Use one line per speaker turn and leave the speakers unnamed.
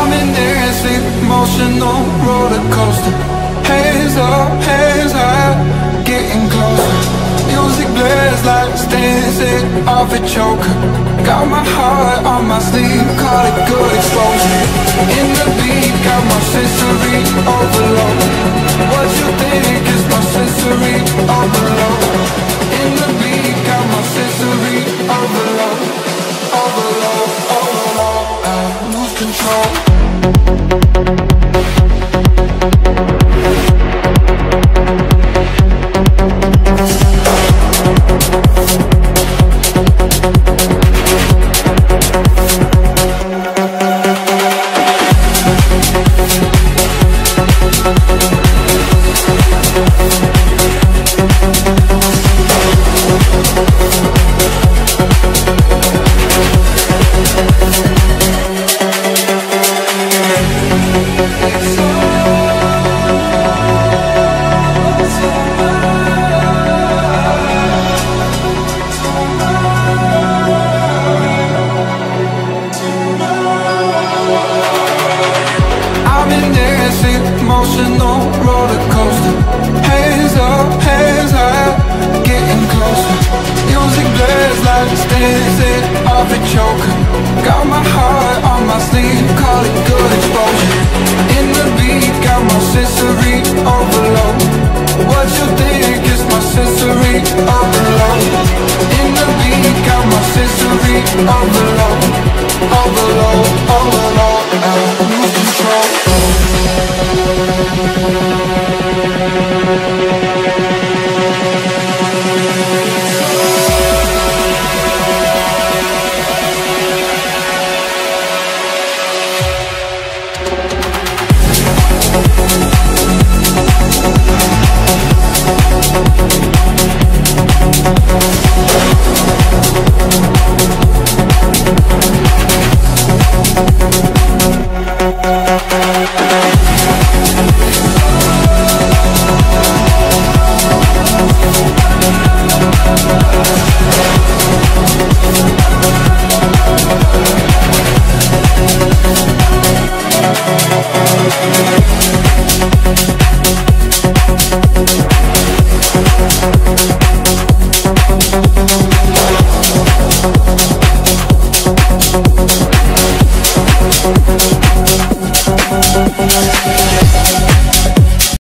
I'm in this emotional roller coaster. Hands up, hands high, getting closer. Music blares like dancing off a choker. Got my heart on my sleeve, call it good exposure. In the beat, got my sensory overload. What you think is my sensory overload? In the beat, got my sensory overload. Overload, overload, I lose control. Emotional roller coaster. Hands up, hands high, getting closer. Music blares like it's dancing off a choker. Got my heart on my sleeve, call it good exposure. In the beat, got my sensory overload. What you think is my sensory overload? In the beat, got my sensory overload. Overload.